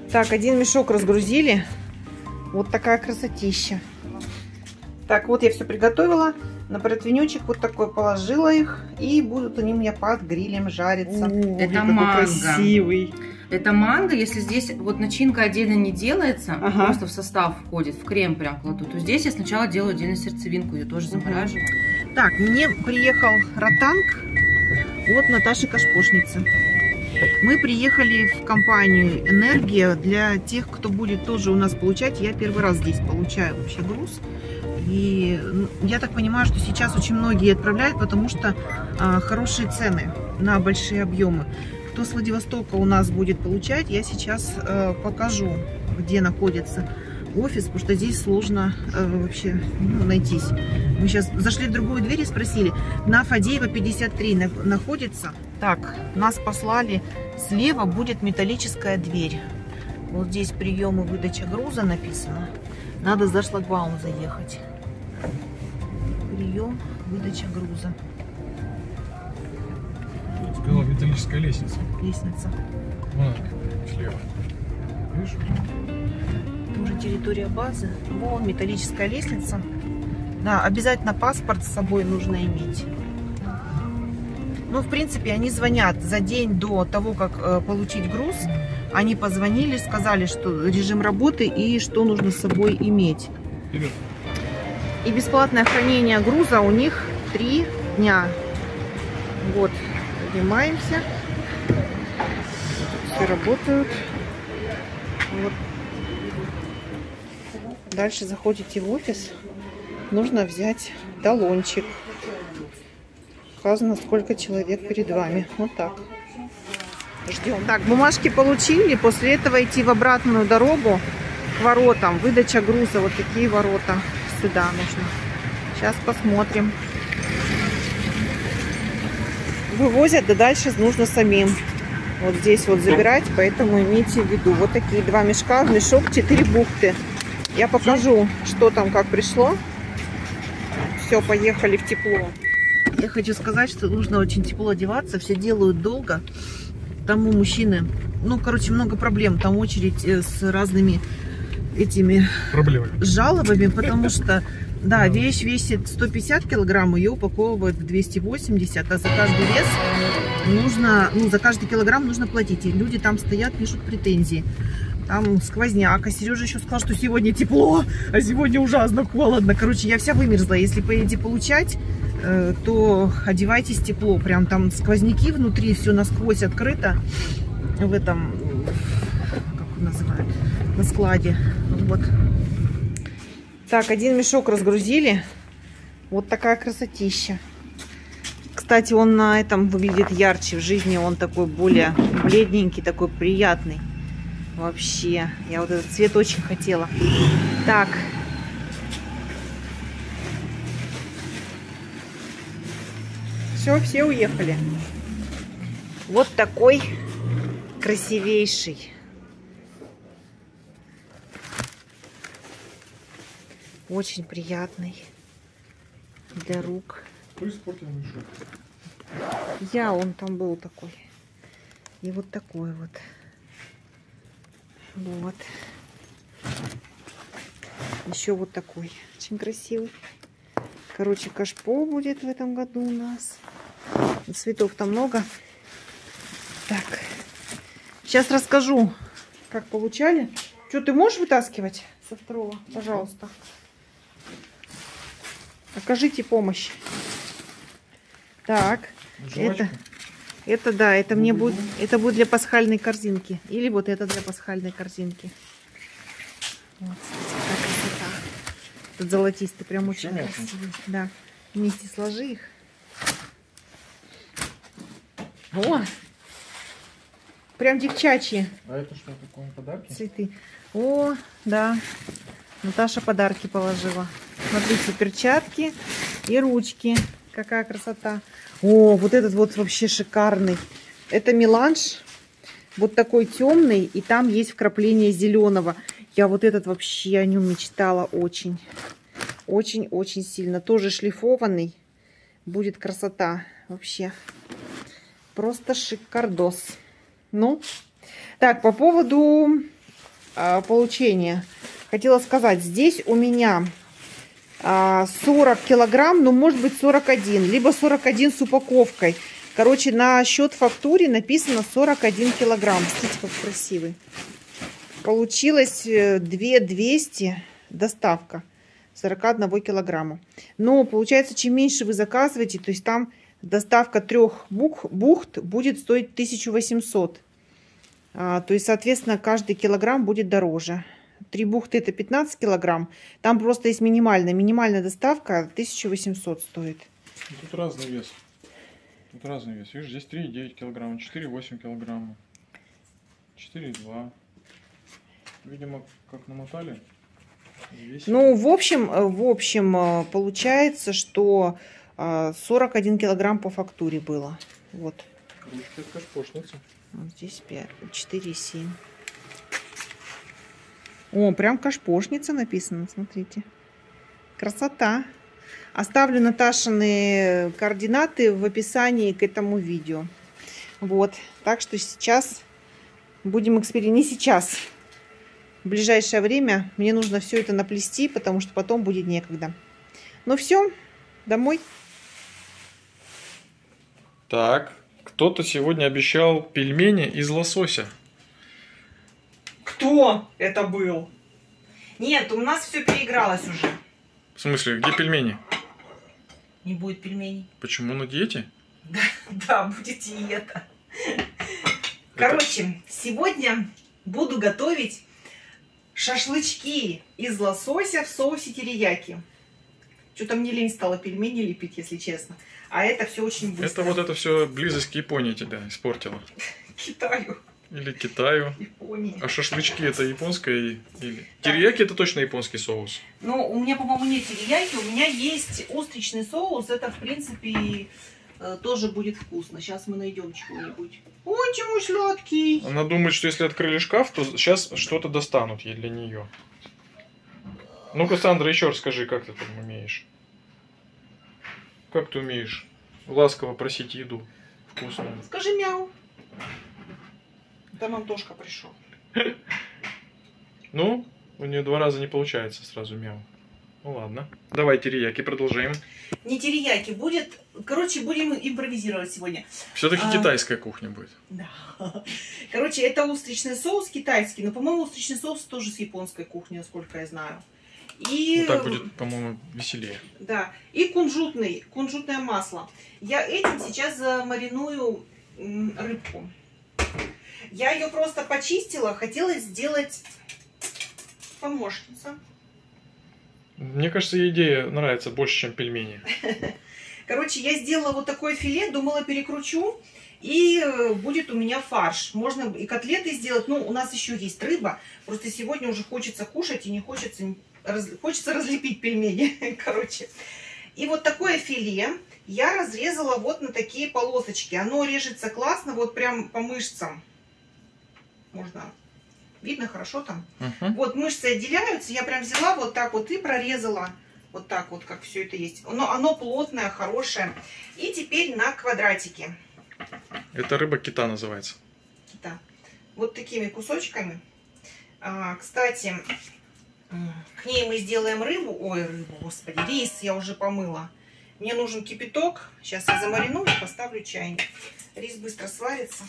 Так, один мешок разгрузили. Вот такая красотища. Так, вот я все приготовила. На противнючек вот такой положила их. И будут они у меня под грилем жариться. О, это манго. Красивый. Это манго. Если здесь вот начинка отдельно не делается, просто в состав входит, в крем прям кладу, то здесь я сначала делаю отдельно сердцевинку, ее тоже замораживаю. Так, мне приехал ротанг от Наташи Кашпошницы. Мы приехали в компанию «Энергия». Для тех, кто будет тоже у нас получать, я первый раз здесь получаю вообще груз. И я так понимаю, что сейчас очень многие отправляют, потому что хорошие цены на большие объемы. Кто с Владивостока у нас будет получать, я сейчас покажу, где находится офис, потому что здесь сложно вообще найтись. Мы сейчас зашли в другую дверь и спросили. На Фадеева 53 находится. Так, нас послали. Слева будет металлическая дверь. Вот здесь прием и выдача груза написано. Надо за шлагбаум заехать. Прием, выдача груза. Сказала, металлическая лестница. Лестница. Вон слева. Видишь? Тоже территория базы. Вон металлическая лестница. Да, обязательно паспорт с собой нужно иметь. Ну, в принципе, они звонят за день до того, как получить груз. Они позвонили, сказали, что режим работы и что нужно с собой иметь. Вперед. И бесплатное хранение груза у них 3 дня. Вот, поднимаемся. Все работают. Вот. Дальше заходите в офис. Нужно взять талончик. Указано, сколько человек перед вами. Вот так. Ждем. Так, бумажки получили. После этого идти в обратную дорогу к воротам. Выдача груза. Вот такие ворота. Сюда нужно. Сейчас посмотрим. Вывозят, да дальше нужно самим. Вот здесь вот забирать. Поэтому имейте в виду. Вот такие 2 мешка. В мешок 4 бухты. Я покажу, что там, как пришло. Все, поехали в тепло. Я хочу сказать, что нужно очень тепло одеваться. Все делают долго. Там у мужчины, ну, короче, много проблем. Там очередь с разными этими жалобами, потому что, да, вещь весит 150 килограмм, ее упаковывают в 280, а за каждый вес нужно, ну, за каждый килограмм нужно платить. И люди там стоят, пишут претензии. Там сквозняк, а Сережа еще сказал, что сегодня тепло, а сегодня ужасно холодно. Короче, я вся вымерзла. Если поедете получать, то одевайтесь тепло. Прям там сквозняки внутри, все насквозь открыто. В этом, как называют, на складе. Вот. Так, один мешок разгрузили. Вот такая красотища. Кстати, он на этом выглядит ярче. В жизни он такой более бледненький, такой приятный. Вообще, я вот этот цвет очень хотела. Так. Все уехали. Вот такой красивейший. Очень приятный для рук. Он там был такой. И вот такой вот. Вот. Еще вот такой. Очень красивый. Короче, кашпо будет в этом году у нас. Цветов-то много. Так. Сейчас расскажу, как получали. Что, ты можешь вытаскивать со второго? Пожалуйста. Окажите помощь. Так. Это да, это мне будет, это будет для пасхальной корзинки. Или вот это для пасхальной корзинки. Вот, какая красота. Тут золотистый, прям очень красивый. Да. Вместе сложи их. О! Прям девчачьи. А это что такое, подарки? Цветы. О, да. Наташа подарки положила. Смотрите, перчатки и ручки. Какая красота. О, вот этот вот вообще шикарный. Это меланж. Вот такой темный. И там есть вкрапление зеленого. Я вот этот вообще о нем мечтала очень. Очень-очень сильно. Тоже шлифованный. Будет красота. Вообще. Просто шикардос. Ну. Так, по поводу получения. Хотела сказать, здесь у меня 40 килограмм, ну, может быть, 41, либо 41 с упаковкой. Короче, на счет фактуре написано 41 килограмм. Смотрите, как красивый. Получилось 2200 доставка 41 килограмма. Но получается, чем меньше вы заказываете, то есть там доставка 3 бухт будет стоить 1800. То есть, соответственно, каждый килограмм будет дороже. 3 бухты это 15 килограмм. Там просто есть минимальная. Минимальная доставка 1800 стоит. Тут разный вес. Тут разный вес. Видишь, здесь 3,9 килограмма, 4,8 килограмма, 4,2. Видимо, как намотали. Весит. Ну, в общем, получается, что 41 килограмм по фактуре было. Вот. Ручка это кашпошница. Вот здесь 4,7. О, прям кашпошница написано, смотрите. Красота. Оставлю Наташины координаты в описании к этому видео. Вот. Так что сейчас будем экспериментировать. Не сейчас. В ближайшее время мне нужно все это наплести, потому что потом будет некогда. Ну все, домой. Так, кто-то сегодня обещал пельмени из лосося. Кто это был? Нет, у нас все переигралось уже. В смысле, где пельмени? Не будет пельменей. Почему, на диете? Да, будет и это. Короче, сегодня буду готовить шашлычки из лосося в соусе терияки. Что-то мне лень стало пельмени лепить, если честно. А это все очень быстро. Это все близость к Японии тебя испортила. Китаю. Или Китаю. Японии. А шашлычки это японское или... Терияки это точно японский соус. Ну, у меня, по-моему, нет терияки. У меня есть устричный соус. Это, в принципе, тоже будет вкусно. Сейчас мы найдем чего-нибудь. Очень мой сладкий. Она думает, что если открыли шкаф, то сейчас что-то достанут ей для нее. Ну-ка, Сандра, еще раз скажи, как ты там умеешь? Как ты умеешь ласково просить еду вкусную? Скажи мяу. Там Антошка пришел. Ну, у нее 2 раза не получается сразу мяу. Ну ладно. Давай терияки продолжаем. Не терияки, будет... Короче, будем импровизировать сегодня. Все-таки китайская кухня будет. Да. Короче, это устричный соус китайский. Но, по-моему, устричный соус тоже с японской кухни, насколько я знаю. И... Вот так будет, по-моему, веселее. Да. И кунжутное масло. Я этим сейчас замариную рыбку. Я ее просто почистила. Хотела сделать помощница. Мне кажется, идея нравится больше, чем пельмени. Короче, я сделала вот такое филе, думала перекручу, и будет у меня фарш. Можно и котлеты сделать, ну, у нас еще есть рыба, просто сегодня уже хочется кушать, и не хочется, хочется разлепить пельмени, короче. И вот такое филе я разрезала вот на такие полосочки. Оно режется классно, вот прям по мышцам. Можно... Видно хорошо там? Вот мышцы отделяются, я прям взяла вот так вот и прорезала. Вот так вот, как все это есть. Но оно плотное, хорошее. И теперь на квадратики. Это рыба кита называется. Кита. Вот такими кусочками. Кстати, к ней мы сделаем рыбу. Ой, рыбу, господи, рис я уже помыла. Мне нужен кипяток. Сейчас я замариную и поставлю чайник. Рис быстро сварится.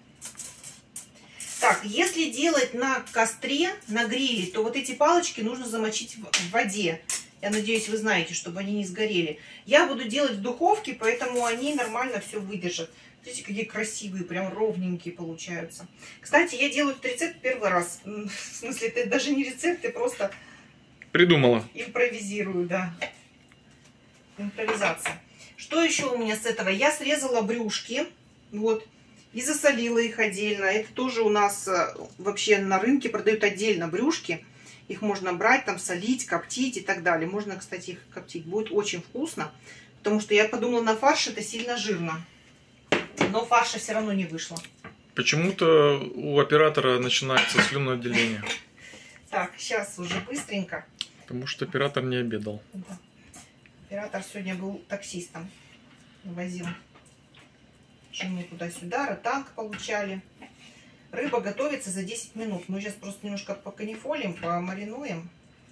Так, если делать на костре, на гриле, то вот эти палочки нужно замочить в воде. Я надеюсь, вы знаете, чтобы они не сгорели. Я буду делать в духовке, поэтому они нормально все выдержат. Смотрите, какие красивые, прям ровненькие получаются. Кстати, я делаю этот рецепт первый раз. В смысле, это даже не рецепт, я просто... Придумала. Импровизирую, да. Импровизация. Что еще у меня с этого? Я срезала брюшки. Вот. И засолила их отдельно. Это тоже у нас вообще на рынке продают отдельно брюшки. Их можно брать, там солить, коптить и так далее. Можно, кстати, их коптить. Будет очень вкусно. Потому что я подумала, на фарш это сильно жирно. Но фарша все равно не вышло. Почему-то у оператора начинается слюноотделение. Так, сейчас уже быстренько. Потому что оператор не обедал. Да. Оператор сегодня был таксистом. Возил. Мы туда-сюда, ротанг получали. Рыба готовится за 10 минут. Мы сейчас просто немножко поканифолим, помаринуем.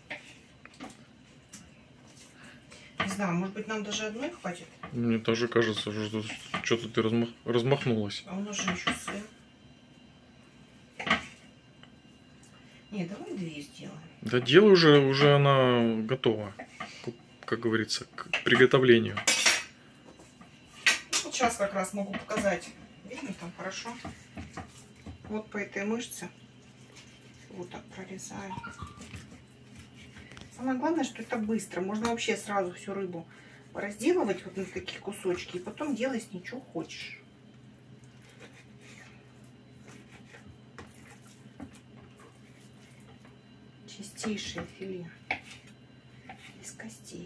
Не знаю, может быть, нам даже одной хватит? Мне тоже кажется, что что-то ты размахнулась. А у нас же еще сын. Не, давай 2 сделаем. Да делай уже она готова, как говорится, к приготовлению. Вот сейчас как раз могу показать. Видно там хорошо? Вот по этой мышце. Вот так прорезаю. Самое главное, что это быстро. Можно вообще сразу всю рыбу разделывать вот на такие кусочки. И потом делай с ней что хочешь. Чистейшее филе. Без костей.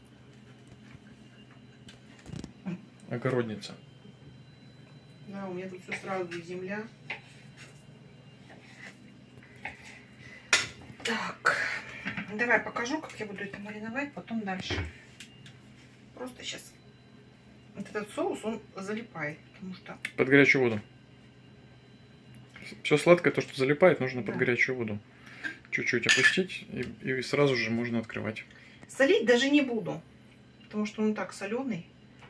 Огородница. Да, у меня тут все сразу земля. Так, давай покажу, как я буду это мариновать, потом дальше. Просто сейчас вот этот соус, он залипает, потому что... Под горячую воду. Все сладкое, то, что залипает, нужно под горячую воду. Чуть-чуть опустить, и сразу же можно открывать. Солить даже не буду, потому что он так соленый.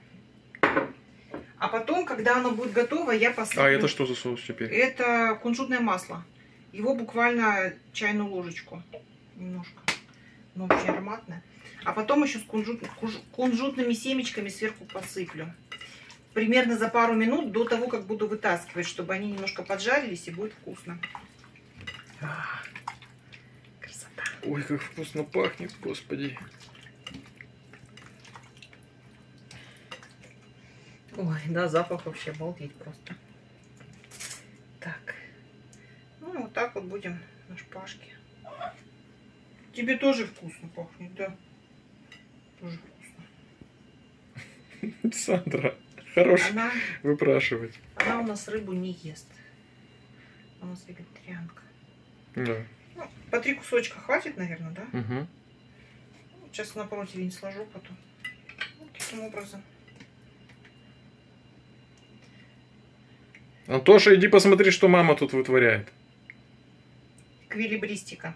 А потом, когда оно будет готово, я посыплю... А это что за соус теперь? Это кунжутное масло. Его буквально чайную ложечку. Немножко. Но очень ароматное. А потом еще с кунжутными семечками сверху посыплю. Примерно за пару минут до того, как буду вытаскивать, чтобы они немножко поджарились и будет вкусно. Красота. Ой, как вкусно пахнет, господи. Ой, да, запах вообще обалдеть просто. Так. Ну, вот так вот будем на шпажке. Тебе тоже вкусно пахнет, да? Тоже вкусно. Сандра, хорош выпрашивать. Она у нас рыбу не ест. У нас вегетарианка. Да. Ну, по 3 кусочка хватит, наверное, да? Угу. Сейчас на противень сложу потом. Вот таким образом. Антоша, иди посмотри, что мама тут вытворяет. Эквилибристика.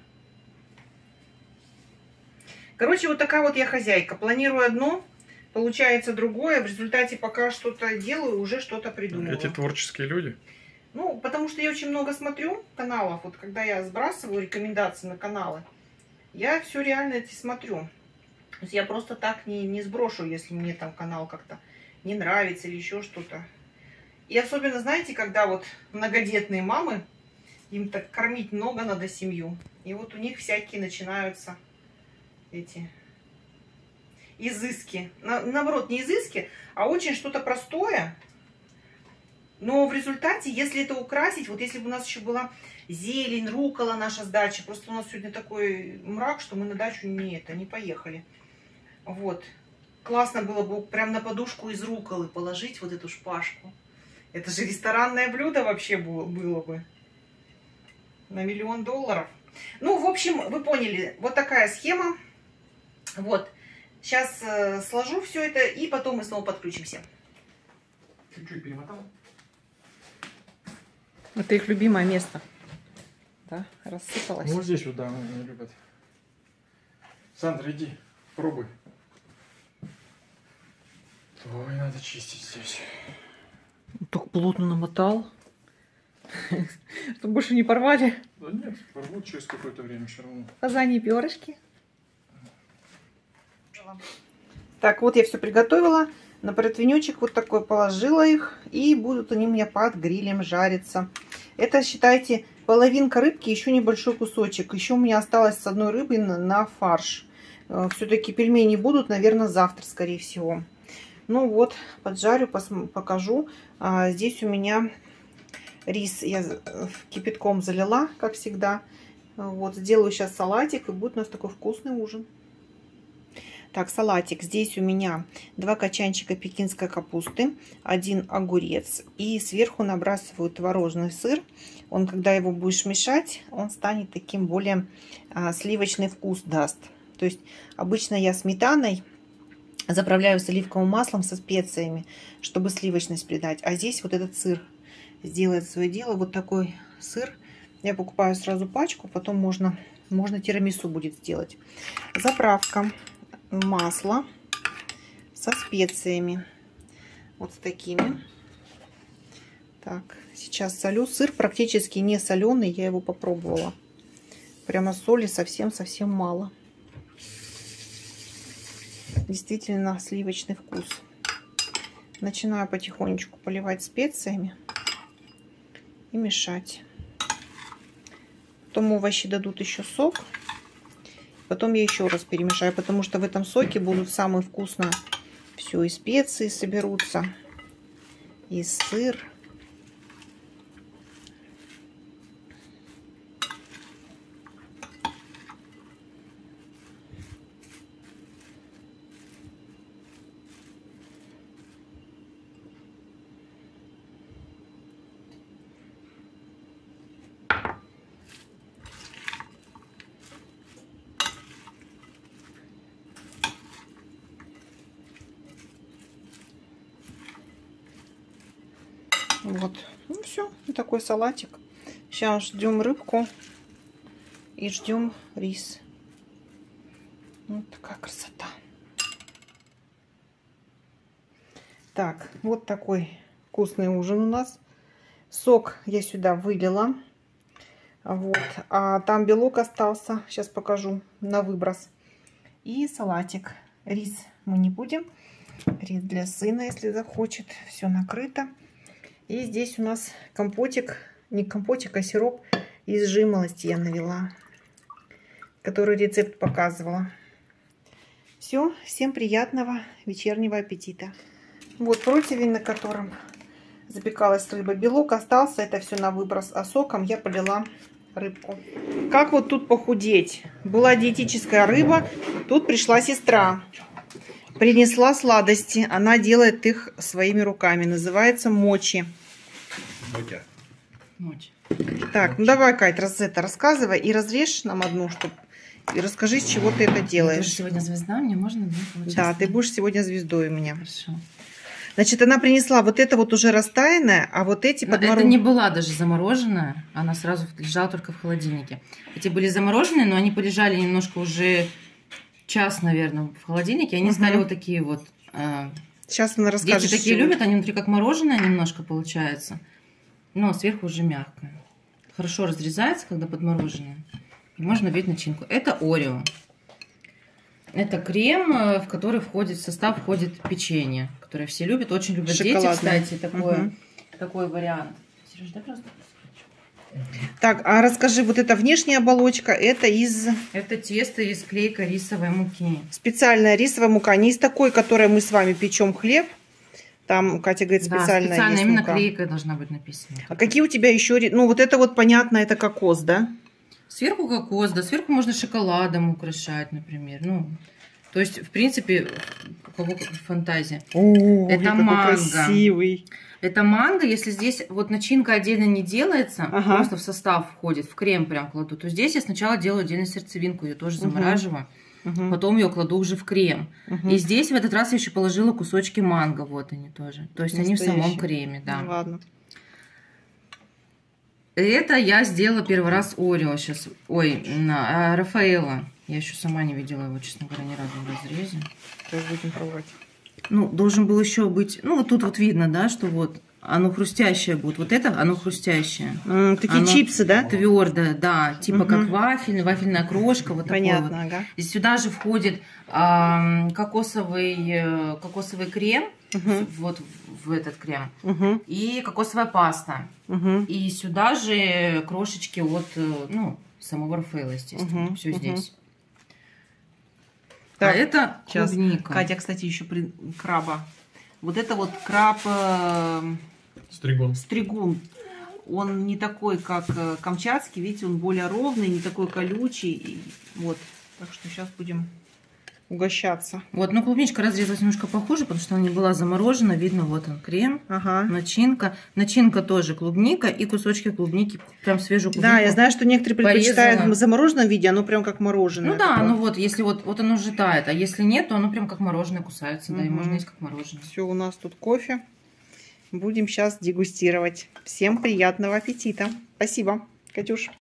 Короче, вот такая вот я хозяйка. Планирую одно, получается другое. В результате пока что-то делаю, уже что-то придумываю. Эти творческие люди. Ну, потому что я очень много смотрю каналов. Вот когда я сбрасываю рекомендации на каналы, я все реально эти смотрю. То есть я просто так не сброшу, если мне там канал как-то не нравится или еще что-то. И особенно, знаете, когда вот многодетные мамы, им так кормить много надо семью. И вот у них всякие начинаются эти изыски. Наоборот, не изыски, а очень что-то простое. Но в результате, если это украсить, вот если бы у нас еще была зелень, руккола наша с дачи, просто у нас сегодня такой мрак, что мы на дачу не поехали. Вот. Классно было бы прям на подушку из рукколы положить вот эту шпажку. Это же ресторанное блюдо вообще было бы. На $1 000 000. Ну, в общем, вы поняли. Вот такая схема. Вот. Сейчас сложу все это, и потом мы снова подключимся. Чуть-чуть перемотал. Это их любимое место. Да, рассыпалось. Ну, вот здесь вот, да, они любят. Сандра, иди, пробуй. Ой, надо чистить здесь. Так плотно намотал. Чтобы больше не порвали. Да нет, порвут через какое-то время все равно. Казани перышки. Так, вот я все приготовила. На противнечек вот такой положила их. И будут они у меня под грилем жариться. Это, считайте, половинка рыбки, еще небольшой кусочек. Еще у меня осталось с одной рыбы на фарш. Все-таки пельмени будут, наверное, завтра, скорее всего. Ну вот, поджарю, покажу. Здесь у меня рис я кипятком залила, как всегда. Вот, сделаю сейчас салатик, и будет у нас такой вкусный ужин. Так, салатик. Здесь у меня 2 качанчика пекинской капусты, 1 огурец. И сверху набрасываю творожный сыр. Он, когда его будешь мешать, он станет таким более сливочный вкус даст. То есть обычно я сметаной заправляю с оливковым маслом со специями, чтобы сливочность придать. А здесь вот этот сыр сделает свое дело. Вот такой сыр. Я покупаю сразу пачку, потом можно тирамису будет сделать. Заправка. Масло со специями. Вот с такими. Так, сейчас солю. Сыр практически не соленый, я его попробовала. Прямо соли совсем-совсем мало. Действительно сливочный вкус. Начинаю потихонечку поливать специями и мешать. Потом овощи дадут еще сок. Потом я еще раз перемешаю, потому что в этом соке будут самые вкусные все, и специи соберутся, и сыр. Вот, ну все, такой салатик. Сейчас ждем рыбку и ждем рис. Вот такая красота. Так, вот такой вкусный ужин у нас. Сок я сюда вылила. Вот, а там белок остался. Сейчас покажу на выброс. И салатик. Рис мы не будем. Рис для сына, если захочет. Все накрыто. И здесь у нас компотик, не компотик, а сироп из жимолости я навела, который рецепт показывала. Все, всем приятного вечернего аппетита. Вот противень, на котором запекалась рыба. Белок остался, это все на выброс, а соком я полила рыбку. Как вот тут похудеть? Была диетическая рыба, тут пришла сестра. Принесла сладости. Она делает их своими руками. Называется мочи. Мочи. Так, ну давай, Кать, рассказывай и разрежь нам одну, и расскажи, с чего ты это делаешь. Я же сегодня звезда, мне можно, да, получается? Да, ты будешь сегодня звездой у меня. Хорошо. Значит, она принесла вот это вот уже растаянное, а вот эти подмороженные. Это не была даже замороженная, она сразу лежала только в холодильнике. Эти были замороженные, но они полежали немножко уже час, наверное, в холодильнике. Они стали вот такие вот. Сейчас она расскажет. Дети такие любят, они внутри как мороженое немножко получается, но сверху уже мягкое. Хорошо разрезается, когда подмороженное. И можно видеть начинку. Это Орео. Это крем, в который в состав входит печенье, которое все любят, очень любят дети, кстати, такой вариант. Сереж, дай просто. Так, а расскажи, вот эта внешняя оболочка, это из... Это тесто из клейкой рисовой муки. Специальная рисовая мука, не из такой, которой мы с вами печем хлеб. Там, Катя говорит, специальная, да, специальная, именно мука. клейкая должна быть написана. А какие у тебя еще... Ну, вот это вот, понятно, это кокос, да? Сверху кокос, да, сверху можно шоколадом украшать, например. Ну, то есть, в принципе, у кого фантазия. О, это манго. Красивый. Это манго, если здесь вот начинка отдельно не делается, просто в состав входит, в крем прям кладу, то здесь я сначала делаю отдельно сердцевинку, ее тоже замораживаю, потом ее кладу уже в крем. И здесь в этот раз я еще положила кусочки манго, вот они тоже. То есть они в самом креме, да. Ну, ладно. Это я сделала первый раз Орео сейчас. Ой, Рафаэлло. Я еще сама не видела его, честно говоря, ни разу в разрезе. Сейчас будем пробовать. Ну, должен был еще быть... Ну, вот тут вот видно, да, что вот оно хрустящее будет. Вот это оно хрустящее. Такие оно чипсы, да? Твердое, да. Типа как вафельная крошка. Вот понятно, такое вот. Ага. И сюда же входит кокосовый крем. Вот в этот крем. И кокосовая паста. И сюда же крошечки от самого Рафаэлло, естественно. Все здесь. Так, а это клубника. Катя, кстати, еще краба. Вот это вот краб стригун. Он не такой, как камчатский. Видите, он более ровный, не такой колючий. Вот. Так что сейчас будем угощаться. Вот, ну клубничка разрезалась немножко похуже, потому что она не была заморожена. Видно, вот он крем, начинка. Начинка тоже клубника и кусочки клубники, прям свежую клубнику. Да, я знаю, что некоторые предпочитают в замороженном виде, оно прям как мороженое. Ну да, ну вот, если вот оно уже тает, а если нет, то оно прям как мороженое кусается, да, и можно есть как мороженое. Все, у нас тут кофе. Будем сейчас дегустировать. Всем приятного аппетита. Спасибо, Катюш.